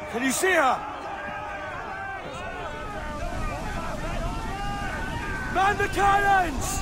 Can you see her? Man the cannons!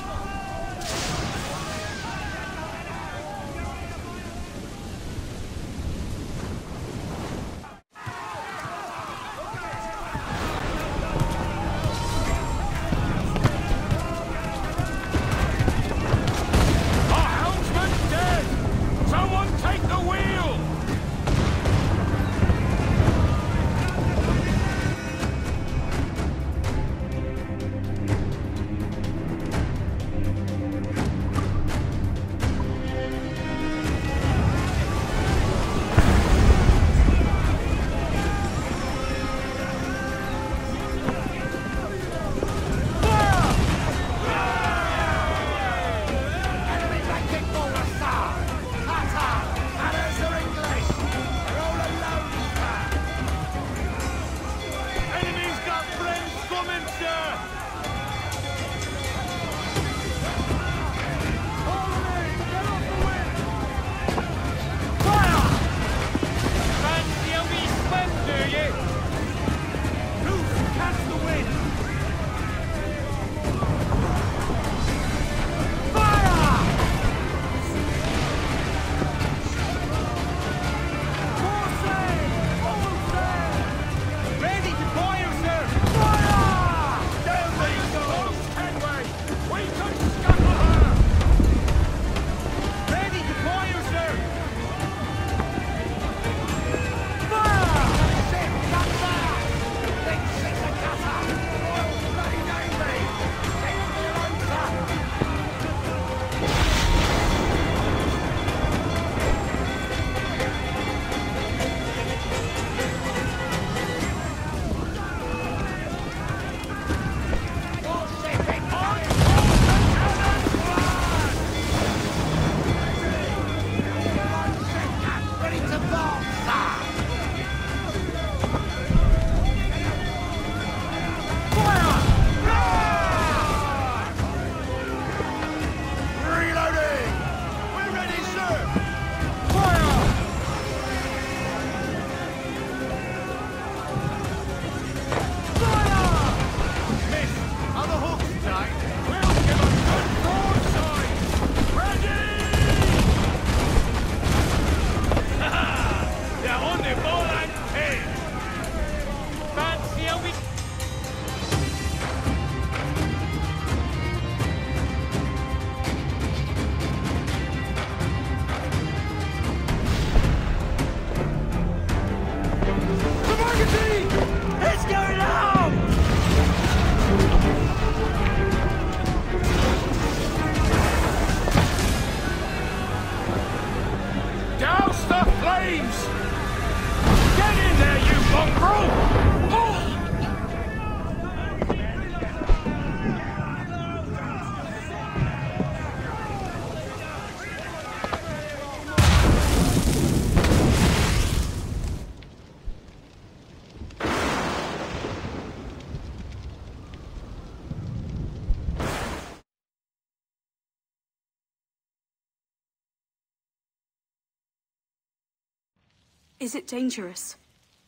Is it dangerous?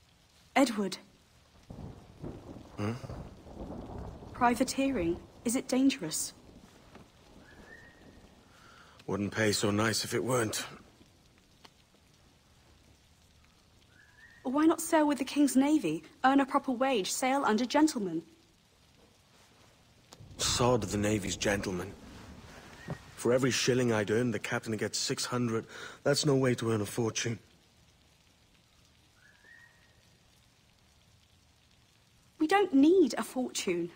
Edward? Hmm? Privateering, is it dangerous? Wouldn't pay so nice if it weren't. Why not sail with the King's Navy, earn a proper wage, sail under gentlemen? Sod the Navy's gentlemen. For every shilling I'd earn, the captain gets 600. That's no way to earn a fortune. We don't need a fortune.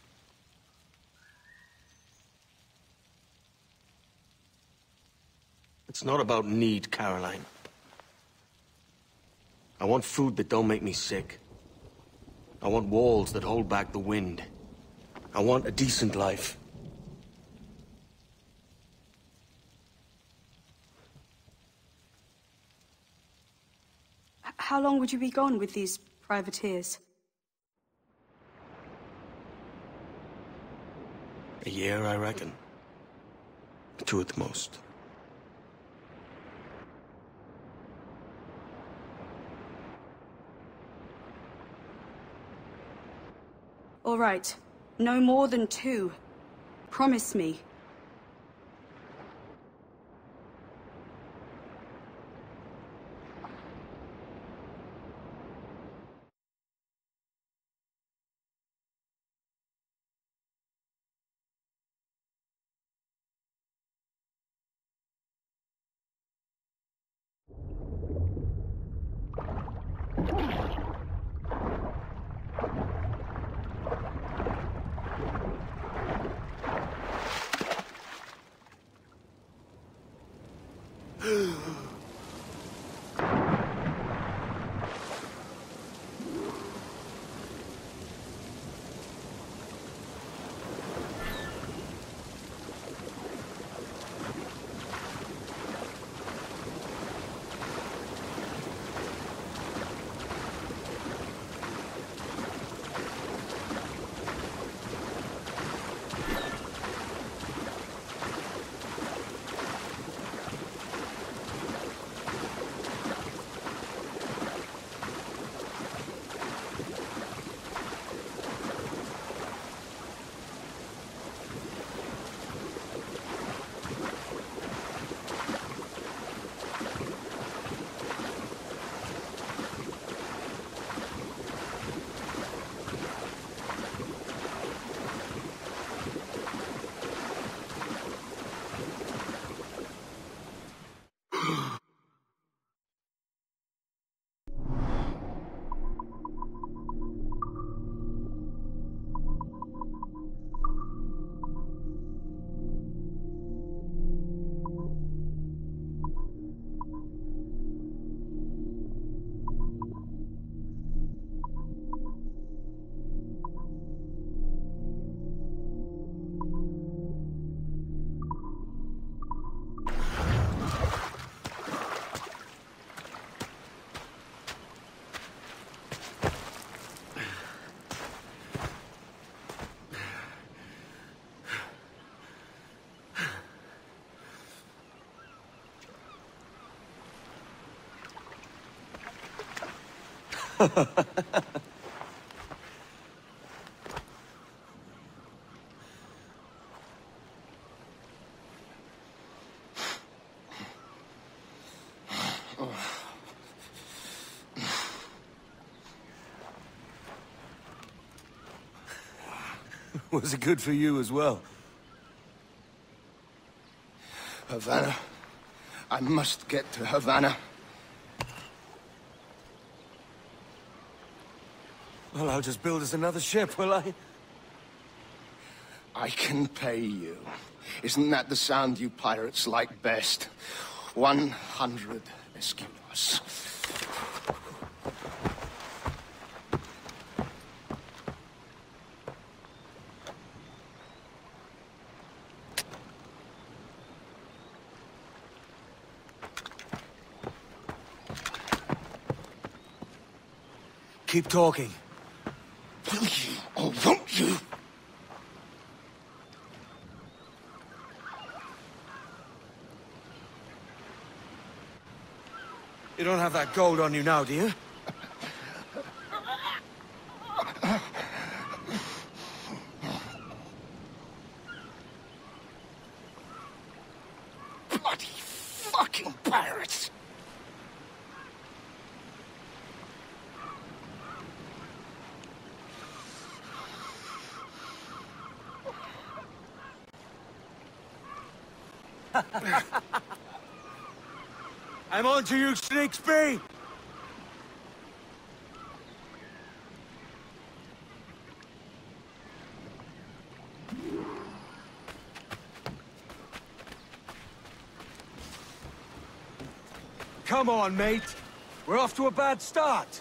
It's not about need, Caroline. I want food that don't make me sick. I want walls that hold back the wind. I want a decent life. How long would you be gone with these privateers? A year, I reckon. 2 at the most. All right. No more than 2. Promise me. Was it good for you as well? Havana. I must get to Havana. Well, I'll just build us another ship, will I? I can pay you. Isn't that the sound you pirates like best? 100 escudos. Keep talking. Will you, or won't you? You don't have that gold on you now, do you? Bloody fucking pirates! I'm on to you, Snakesby! Come on, mate. We're off to a bad start.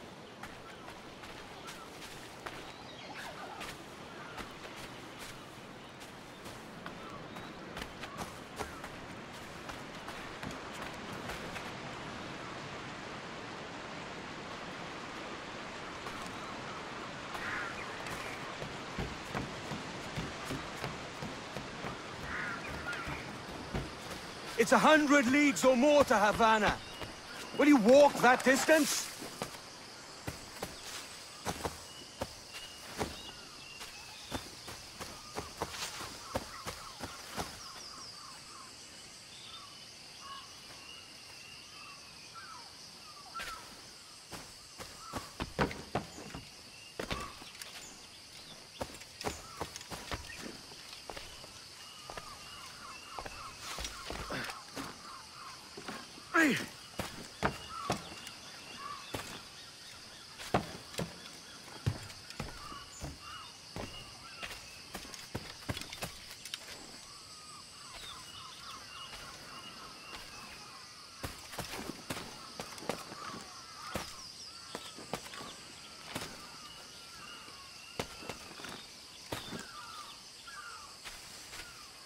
It's 100 leagues or more to Havana. Will you walk that distance?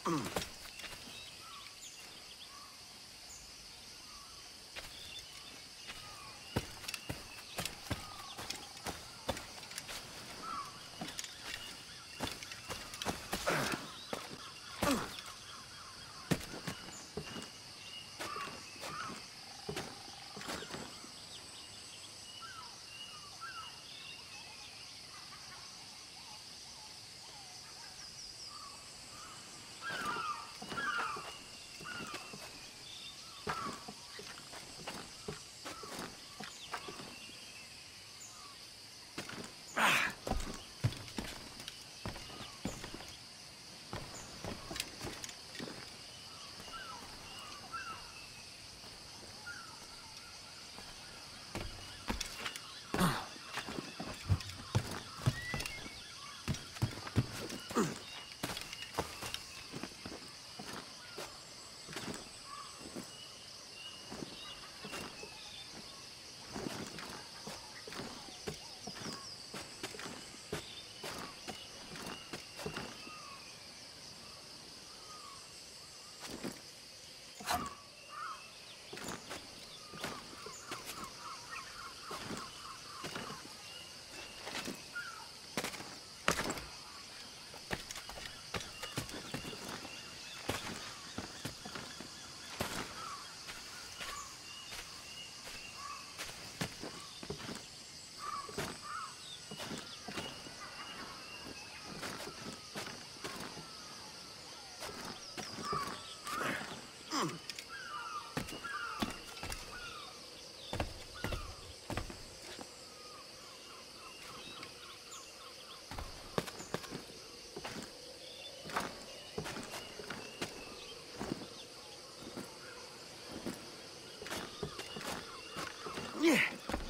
Yeah.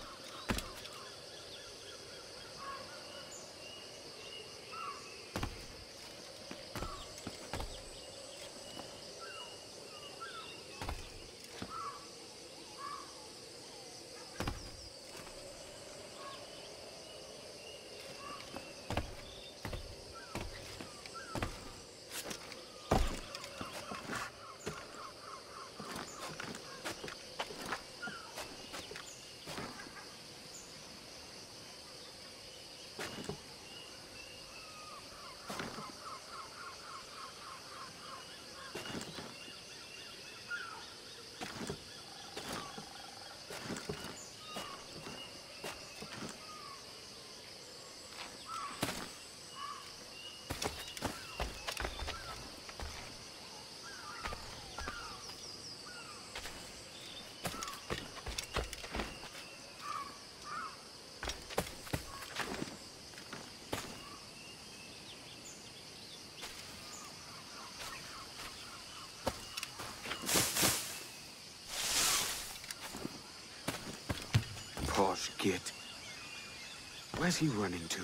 Posh git. Where's he running to?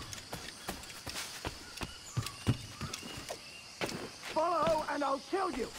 Follow and I'll kill you!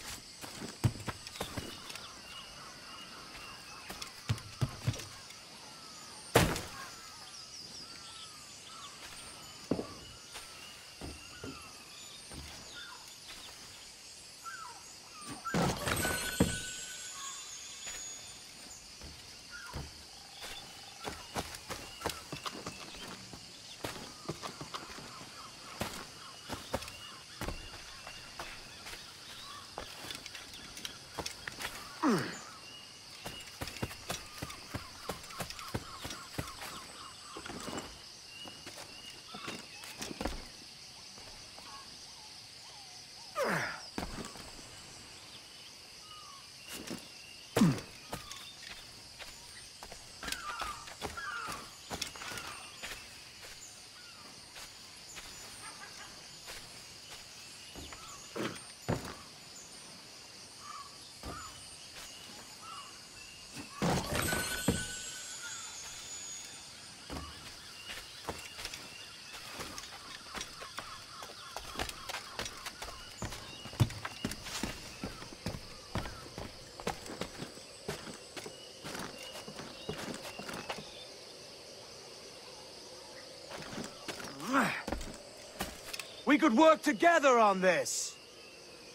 We could work together on this!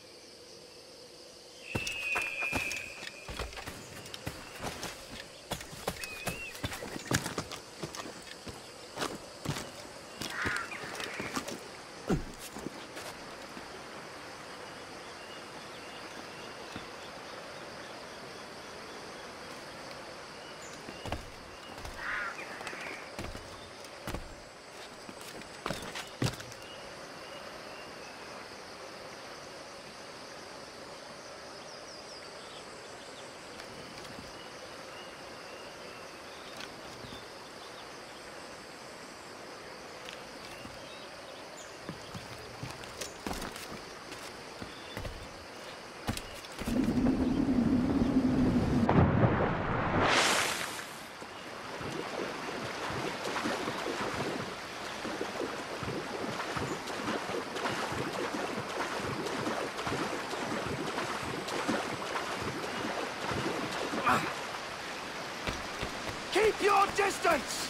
advance!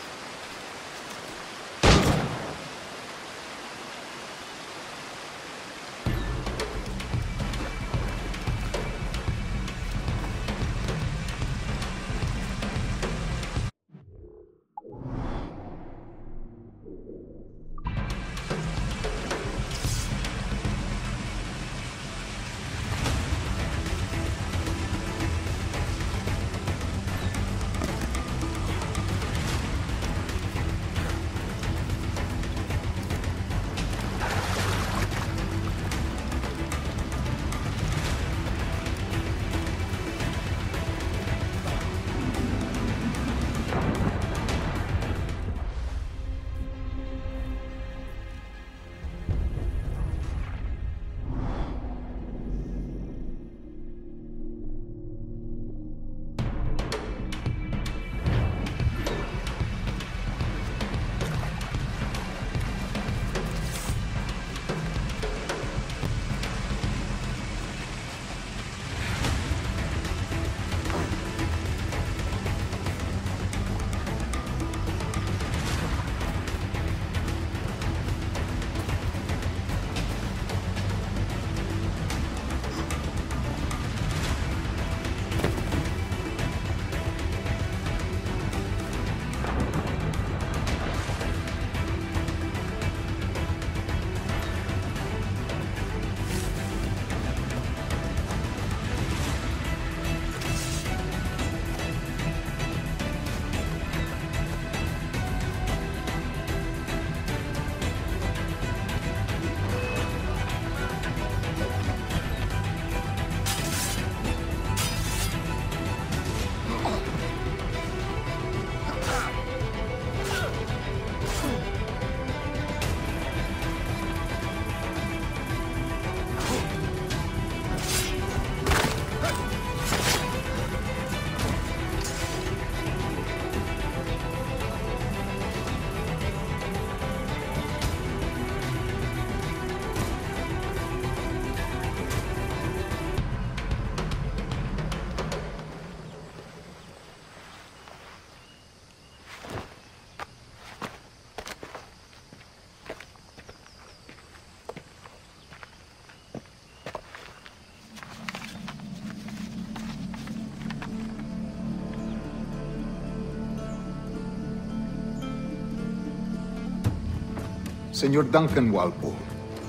Senor Duncan Walpole,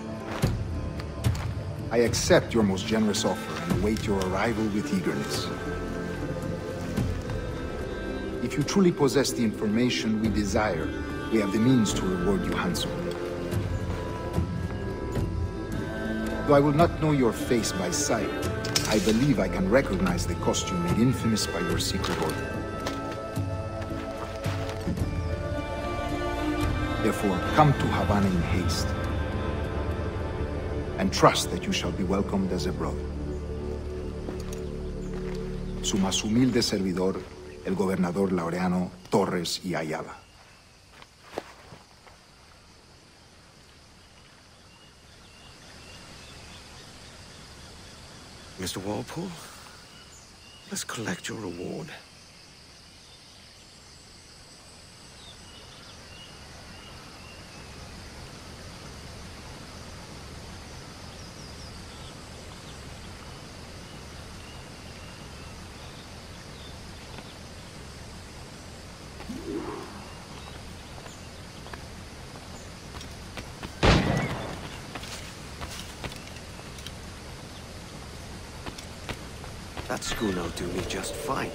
I accept your most generous offer and await your arrival with eagerness. If you truly possess the information we desire, we have the means to reward you handsomely. Though I will not know your face by sight, I believe I can recognize the costume made infamous by your secret order. Therefore, come to Havana in haste, and trust that you shall be welcomed as a brother. Su más humilde servidor, el gobernador Laureano Torres y Ayala. Mr. Walpole, let's collect your reward. That schooner'll do me just fine.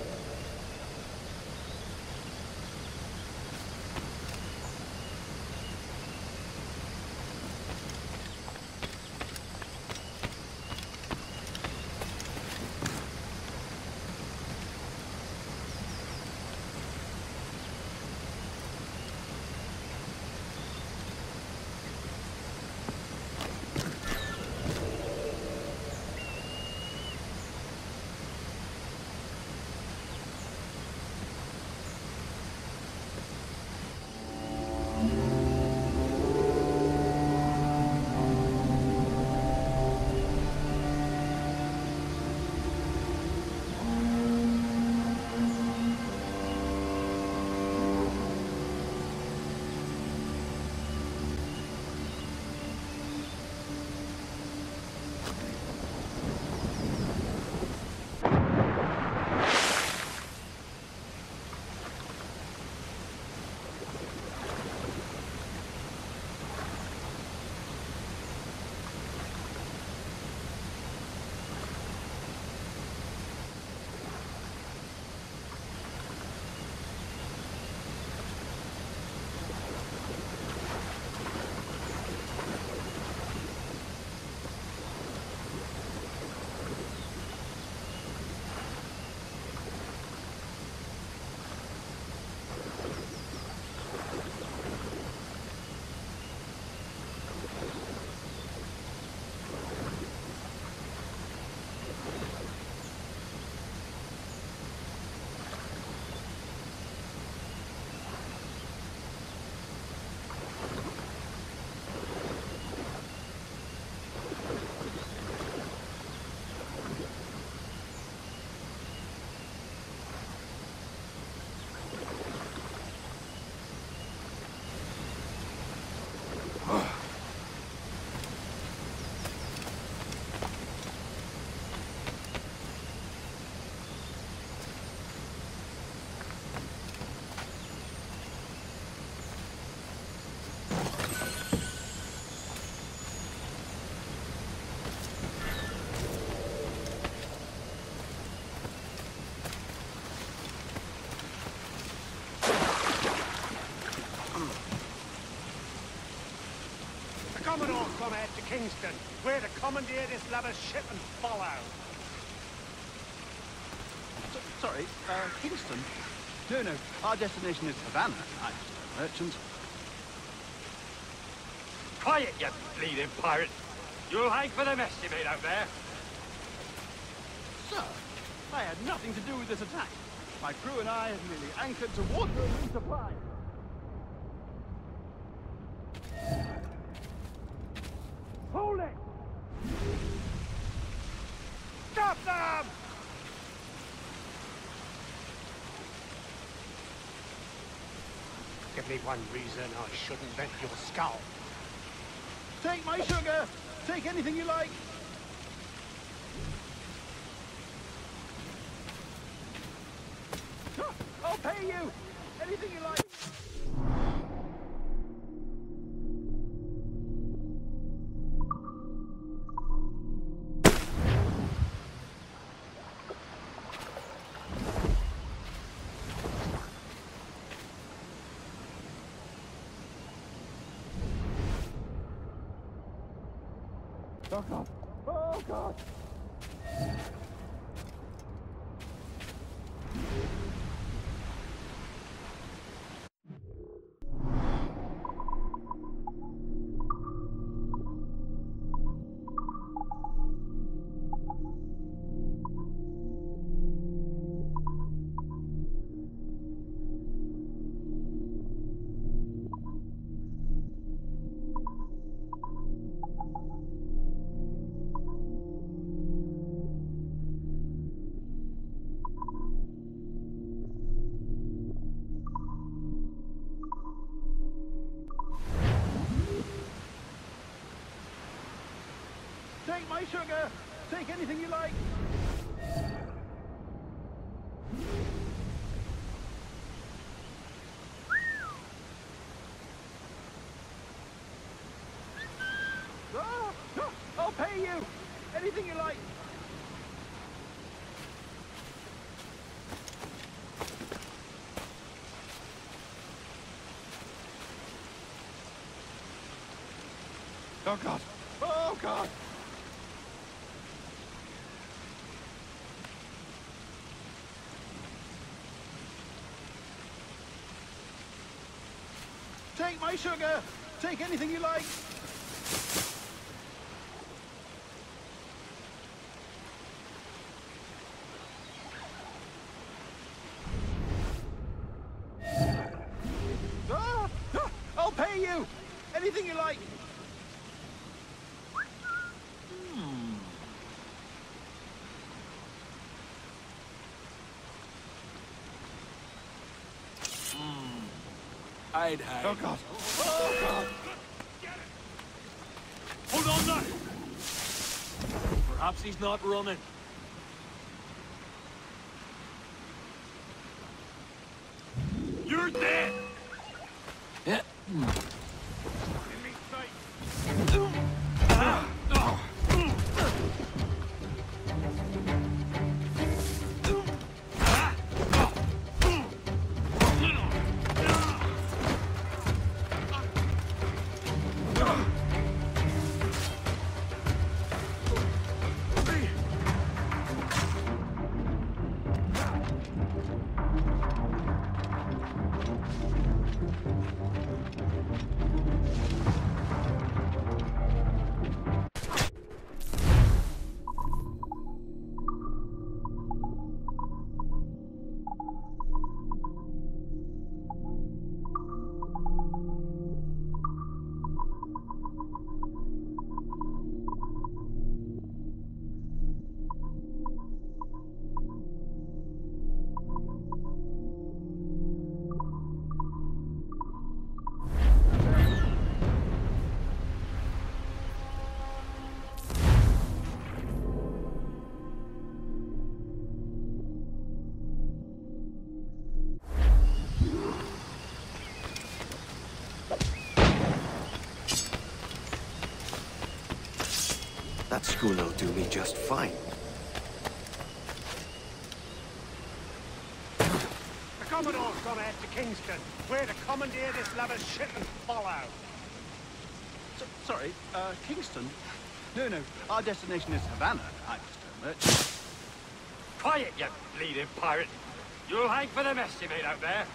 Commodore's come out to Kingston. We're to commandeer this lover's ship and follow. Sorry, Kingston? No, our destination is Havana. I'm a merchant. Quiet, you bleeding pirate. You'll hang for the mess you made out there. Sir, I had nothing to do with this attack. My crew and I have merely anchored toward the supply. Hold it! Stop them! Give me one reason I shouldn't vent your skull. Take my sugar! Take anything you like! I'll pay you! Anything you like! Oh God! Oh God! Take my sugar! Take anything you like! I'll pay you! Anything you like! Oh God! Oh God! Take my sugar! Take anything you like! I'll pay you! Anything you like! I'd hide. Oh God! Oh God! Hold on now! Perhaps he's not running. You're dead! Yeah. Enemy sight! That schooner'll do me just fine. The Commodore's come out to Kingston. We're to commandeer this lover's ship and follow. Sorry, Kingston? No, our destination is Havana. I'm just a merchant. Quiet, you bleeding pirate! You'll hang for the mess you made out there!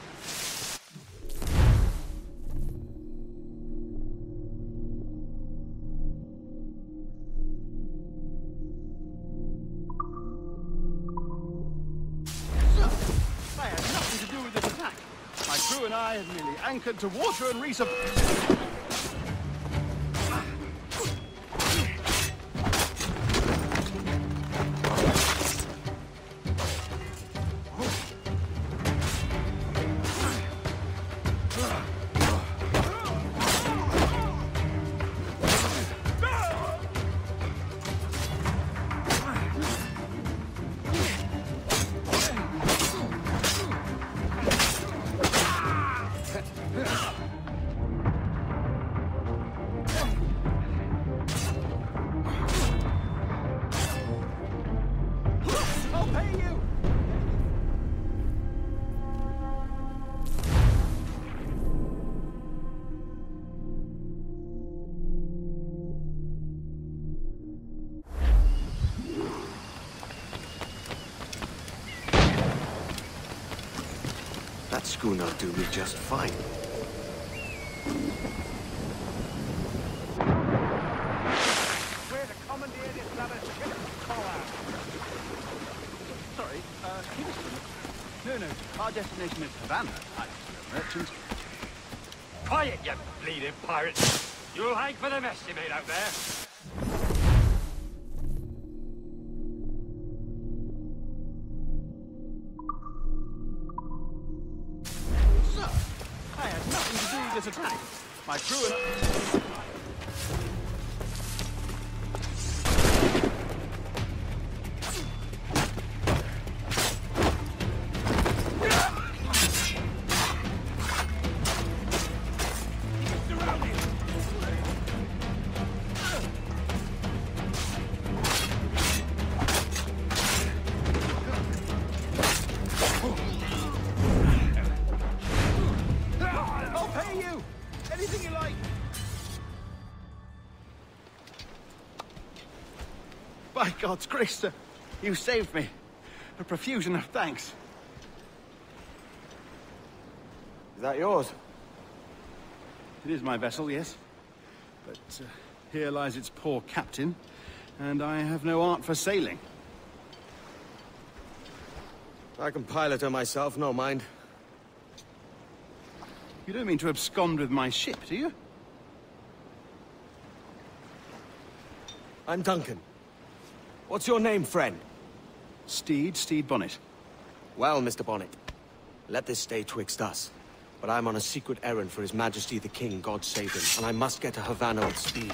I had nothing to do with this attack. My crew and I have merely anchored to water and resupply. That schooner'll do me just fine. We're the commandeered Islamic ship. Sorry, Kingston? No, our destination is Havana. I'm just a merchant. Quiet, you bleeding pirate! You'll hang for the mess you made out there! Sir, I had nothing to do with this attack. My crew and I... By God's grace, sir, you saved me. A profusion of thanks. Is that yours? It is my vessel, yes. But here lies its poor captain, and I have no art for sailing. I can pilot her myself, no mind. You don't mean to abscond with my ship, do you? I'm Duncan. What's your name, friend? Stede Bonnet. Well, Mr. Bonnet, let this stay twixt us. But I'm on a secret errand for His Majesty the King, God save him, and I must get to Havana with speed.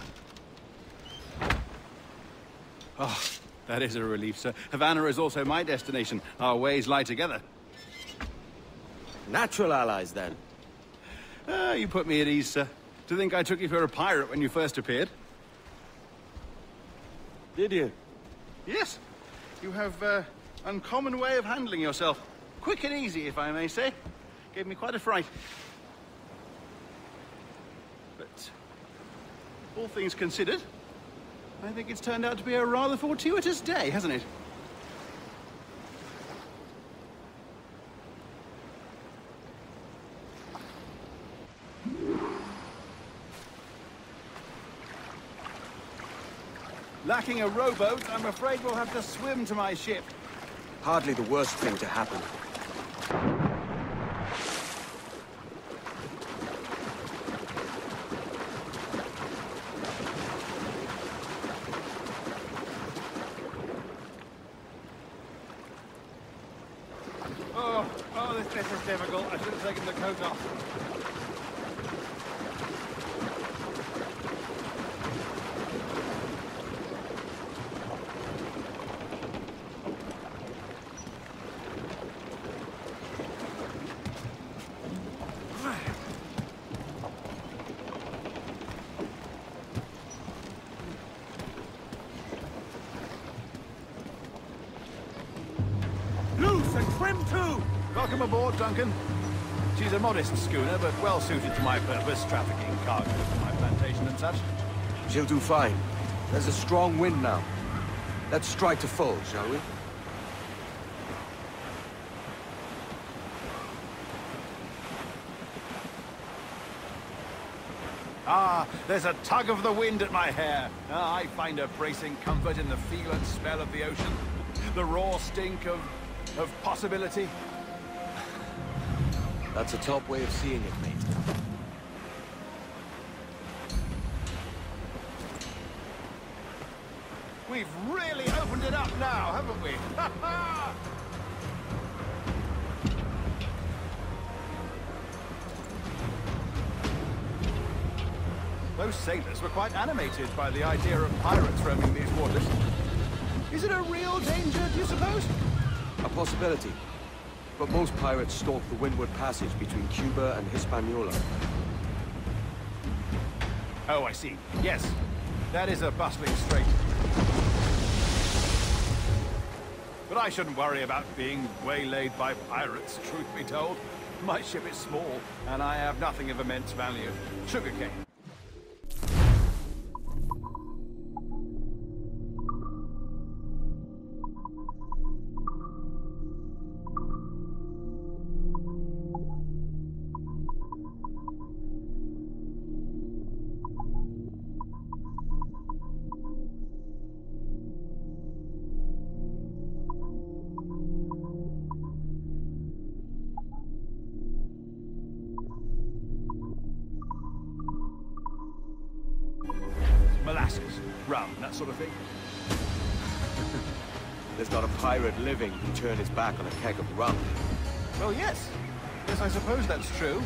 Oh, that is a relief, sir. Havana is also my destination. Our ways lie together. Natural allies, then. You put me at ease, sir. To think I took you for a pirate when you first appeared. Did you? Yes. You have an uncommon way of handling yourself. Quick and easy, if I may say. Gave me quite a fright. But, all things considered, I think it's turned out to be a rather fortuitous day, hasn't it? Lacking a rowboat, I'm afraid we'll have to swim to my ship. Hardly the worst thing to happen. Oh, this bit is difficult. I should have taken the coat off. Loose and trim too! Welcome aboard, Duncan. She's a modest schooner, but well suited to my purpose, trafficking cargo for my plantation and such. She'll do fine. There's a strong wind now. Let's strike to full, shall we? Ah, there's a tug of the wind at my hair. Ah, I find a bracing comfort in the feel and smell of the ocean. The raw stink of possibility. That's a top way of seeing it, mate. We've really opened it up now, haven't we? Ha ha! Those sailors were quite animated by the idea of pirates roaming these waters. Is it a real danger, do you suppose? A possibility. But most pirates stalk the windward passage between Cuba and Hispaniola. Oh, I see. Yes. That is a bustling strait. But I shouldn't worry about being waylaid by pirates, truth be told. My ship is small, and I have nothing of immense value. Sugarcane. Molasses, rum, that sort of thing. There's not a pirate living who'd turn his back on a keg of rum. Well, yes. Yes, I suppose that's true.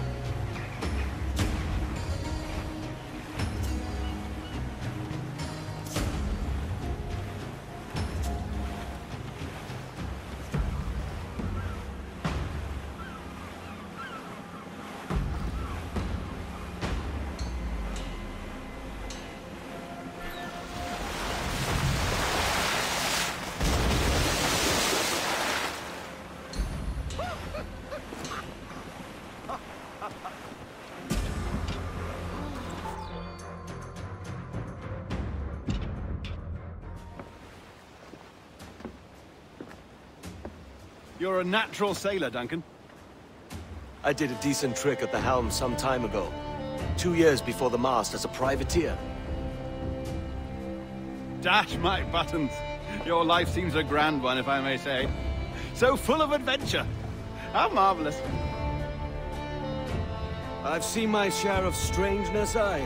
You're a natural sailor, Duncan. I did a decent trick at the helm some time ago. 2 years before the mast as a privateer. Dash my buttons. Your life seems a grand one, if I may say. So full of adventure. How marvelous. I've seen my share of strangeness, aye.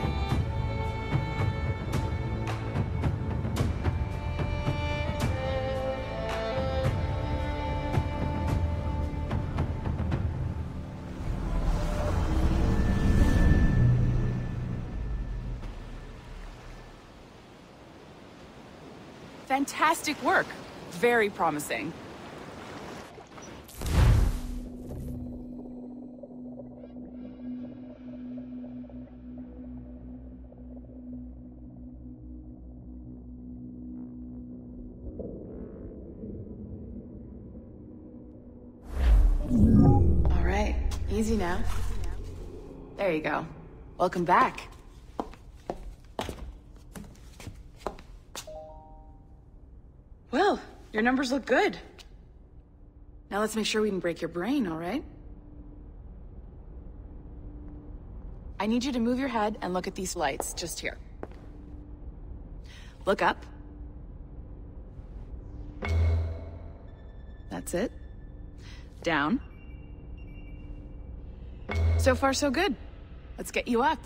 Fantastic work. Very promising. All right, easy now. There you go. Welcome back. Well, your numbers look good. Now let's make sure we can break your brain, all right? I need you to move your head and look at these lights, just here. Look up. That's it. Down. So far, so good. Let's get you up.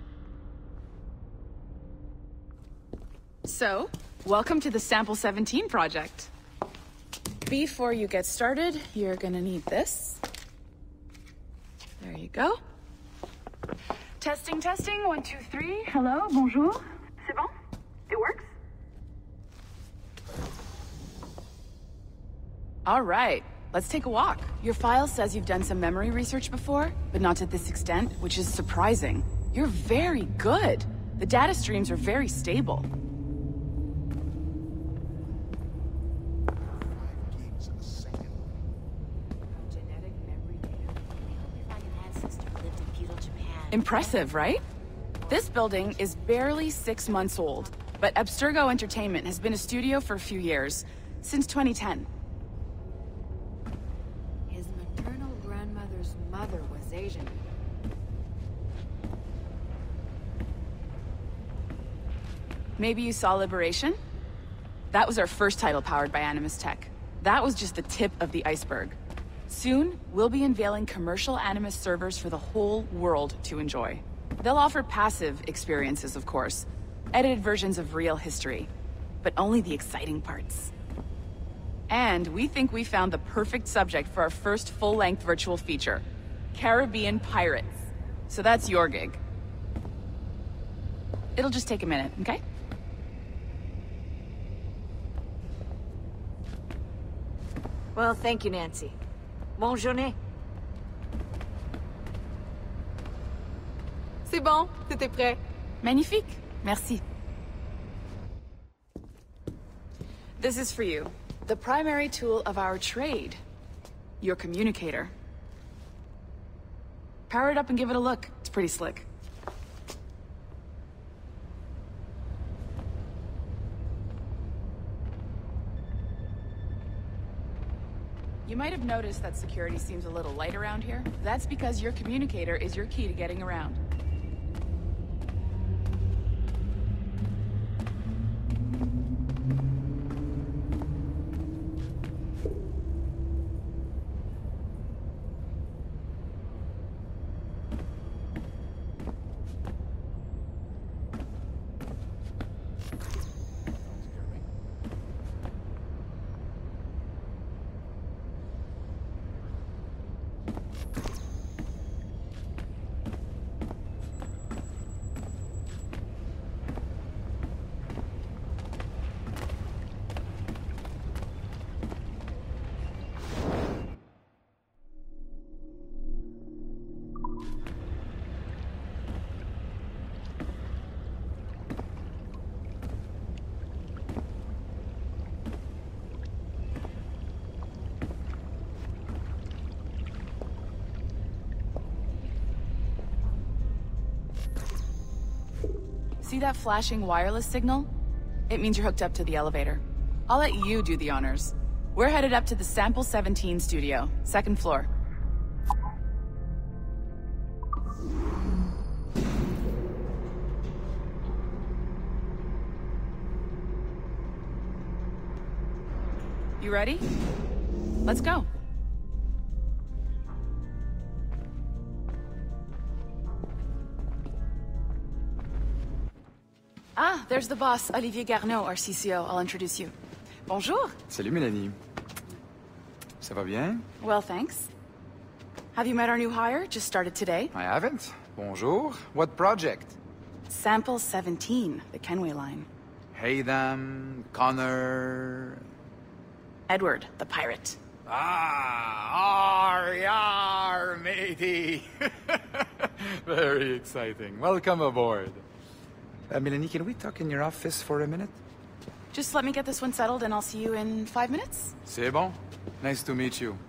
So, welcome to the Sample 17 project. Before you get started, you're gonna need this. There you go. Testing, testing, 1, 2, 3. Hello, bonjour. C'est bon? It works? All right, let's take a walk. Your file says you've done some memory research before, but not to this extent, which is surprising. You're very good. The data streams are very stable. Impressive, right? This building is barely 6 months old, but Abstergo Entertainment has been a studio for a few years, since 2010. His maternal grandmother's mother was Asian. Maybe you saw Liberation? That was our first title powered by Animus Tech. That was just the tip of the iceberg. Soon, we'll be unveiling commercial Animus servers for the whole world to enjoy. They'll offer passive experiences, of course. Edited versions of real history. But only the exciting parts. And we think we found the perfect subject for our first full-length virtual feature. Caribbean Pirates. So that's your gig. It'll just take a minute, okay? Well, thank you, Nancy. Bonne journée. C'est bon, c'était prêt. Magnifique. Merci. This is for you. The primary tool of our trade. Your communicator. Power it up and give it a look. It's pretty slick. You might have noticed that security seems a little light around here. That's because your communicator is your key to getting around. See that flashing wireless signal? It means you're hooked up to the elevator. I'll let you do the honors. We're headed up to the Sample 17 studio, 2nd floor. You ready? Let's go. Ah, there's the boss, Olivier Garneau, our CCO. I'll introduce you. Bonjour. Salut, Mélanie. Ça va bien? Well, thanks. Have you met our new hire? Just started today. I haven't. Bonjour. What project? Sample 17, the Kenway line. Haydam, Connor... Edward, the pirate. Ah, yar, matey. Very exciting. Welcome aboard. Mélanie, can we talk in your office for a minute? Just let me get this one settled and I'll see you in 5 minutes. C'est bon. Nice to meet you.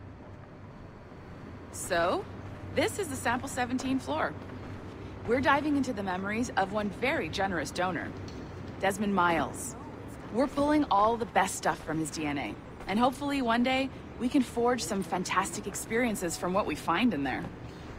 So, this is the Sample 17 floor. We're diving into the memories of one very generous donor, Desmond Miles. We're pulling all the best stuff from his DNA. And hopefully one day, we can forge some fantastic experiences from what we find in there.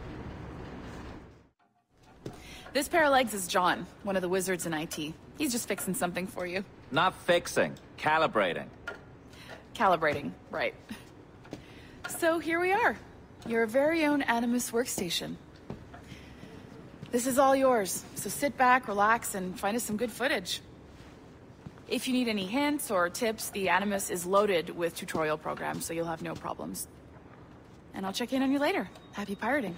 This pair of legs is John, one of the wizards in IT. He's just fixing something for you. Not fixing, calibrating. Calibrating, right. So here we are, your very own Animus workstation. This is all yours, so sit back, relax, and find us some good footage. If you need any hints or tips, the Animus is loaded with tutorial programs, so you'll have no problems. And I'll check in on you later. Happy pirating.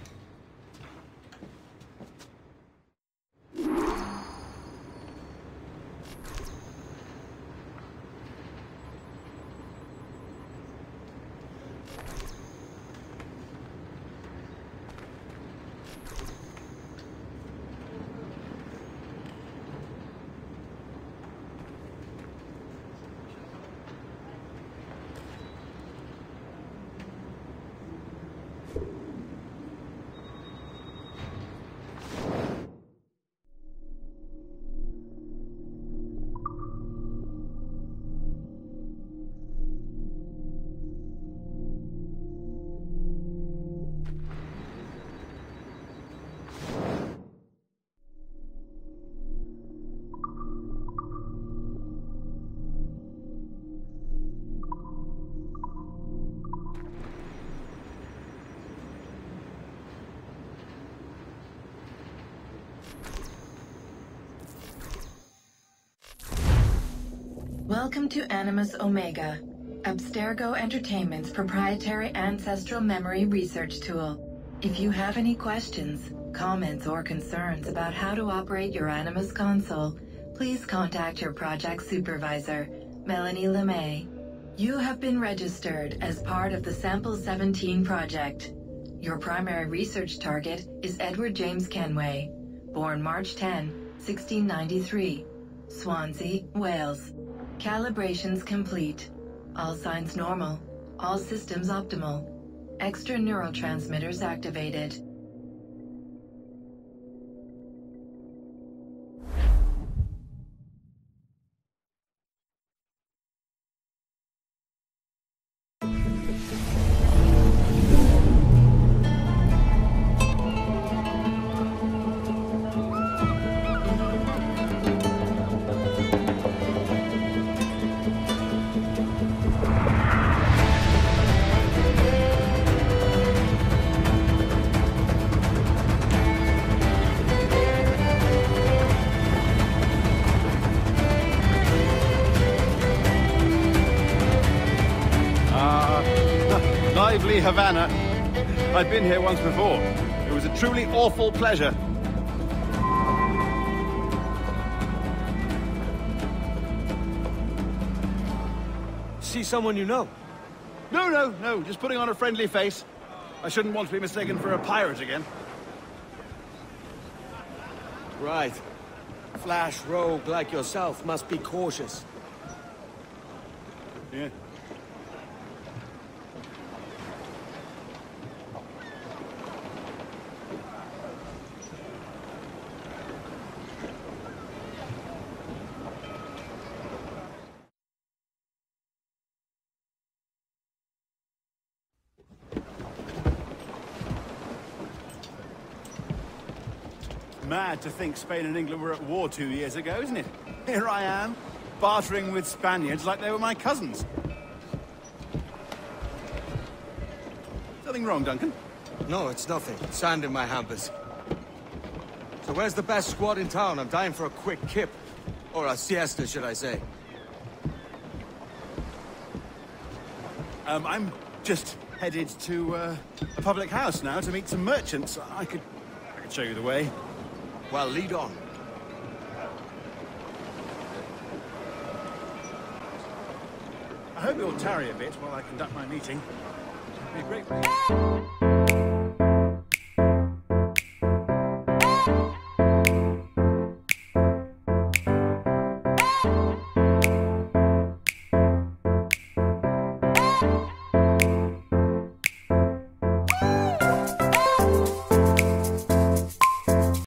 Welcome to Animus Omega, Abstergo Entertainment's proprietary ancestral memory research tool. If you have any questions, comments, or concerns about how to operate your Animus console, please contact your project supervisor, Melanie LeMay. You have been registered as part of the Sample 17 project. Your primary research target is Edward James Kenway, born March 10, 1693, Swansea, Wales. Calibrations complete. All signs normal. All systems optimal. Extra neurotransmitters activated. Lively Havana. I've been here once before. It was a truly awful pleasure. See someone you know? No. Just putting on a friendly face. I shouldn't want to be mistaken for a pirate again. Right. Flash rogue like yourself must be cautious. Yeah. Mad to think Spain and England were at war 2 years ago, isn't it? Here I am, bartering with Spaniards like they were my cousins. Something wrong, Duncan? No, it's nothing. Sand in my hampers. So where's the best squad in town? I'm dying for a quick kip. Or a siesta, should I say. I'm just headed to a public house now to meet some merchants. I could show you the way. Well, lead on. I hope you'll tarry a bit while I conduct my meeting. It'd be a great